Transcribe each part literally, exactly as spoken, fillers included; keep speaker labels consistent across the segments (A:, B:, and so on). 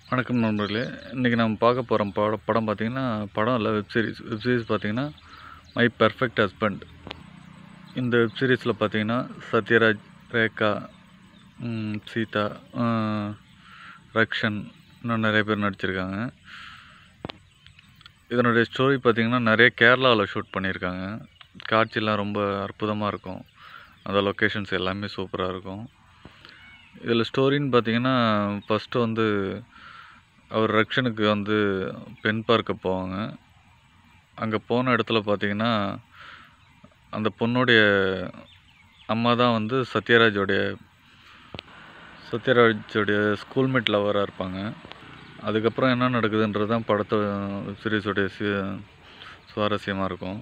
A: வணக்கம் நண்பர்களே. இன்றைக்கி நம்ம பார்க்க போகிற படம் படம் பார்த்திங்கன்னா படம் இல்லை, வெப்சீரிஸ். வெப்சீரிஸ் பார்த்திங்கன்னா மை பர்ஃபெக்ட் ஹஸ்பண்ட். இந்த வெப்சீரிஸில் பார்த்திங்கன்னா சத்யராஜ், ரேகா, சீதா, ரக்ஷன் இன்னும் நிறைய பேர் நடிச்சிருக்காங்க. இதனுடைய ஸ்டோரி பார்த்திங்கன்னா நிறைய கேரளாவில் ஷூட் பண்ணியிருக்காங்க. காட்சியெல்லாம் ரொம்ப அற்புதமாக இருக்கும். அந்த லொக்கேஷன்ஸ் எல்லாமே சூப்பராக இருக்கும். இதில் ஸ்டோரின்னு பார்த்திங்கன்னா ஃபஸ்ட்டு வந்து அவர் ரக்ஷனுக்கு வந்து பெண் பார்க்க போவாங்க. அங்கே போன இடத்துல பார்த்திங்கன்னா அந்த பொண்ணுடைய அம்மா தான் வந்து சத்யராஜோடைய சத்யராஜோடைய ஸ்கூல்மேட் லவராக இருப்பாங்க. அதுக்கப்புறம் என்ன நடக்குதுன்றது தான் படத்தை வெப்சீரிஸோடைய சி சுவாரஸ்யமாக இருக்கும்.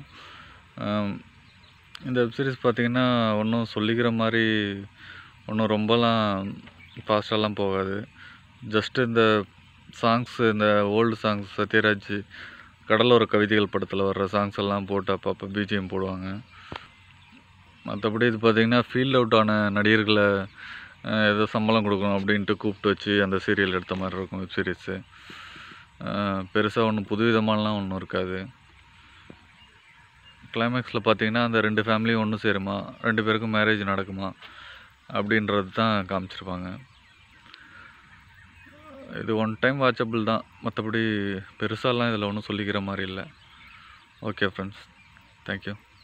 A: இந்த வெப்சீரிஸ் பார்த்திங்கன்னா ஒன்றும் சொல்லிக்கிற மாதிரி ஒன்றும் ரொம்பலாம் ஃபாஸ்ட்டாலாம் போகாது. ஜஸ்ட்டு இந்த சாங்ஸு, இந்த ஓல்டு சாங்ஸ், சத்யராஜ் கடலோர கவிதைகள் படத்தில் வர்ற சாங்ஸ் எல்லாம் போட்டு அப்பப்போ பிஜிஎம் போடுவாங்க. மற்றபடி இது பார்த்திங்கன்னா ஃபீல்ட் அவுட் ஆன நடிகர்களை ஏதோ சம்பளம் கொடுக்கணும் அப்படின்ட்டு கூப்பிட்டு வச்சு அந்த சீரியல் எடுத்த மாதிரி இருக்கும் வெப்சீரிஸு. பெருசாக ஒன்றும் புதுவிதமானலாம் ஒன்றும் இருக்காது. கிளைமேக்ஸில் பார்த்திங்கன்னா அந்த ரெண்டு ஃபேமிலியும் ஒன்று சேருமா, ரெண்டு பேருக்கும் மேரேஜ் நடக்குமா அப்படின்றது தான் காமிச்சிருப்பாங்க. இது ஒன் டைம் வாட்சபிள் தான், மற்றபடி பெருசாலாம் இதில் ஒன்றும் சொல்லிக்கிற மாதிரி இல்லை. Okay friends, thank you.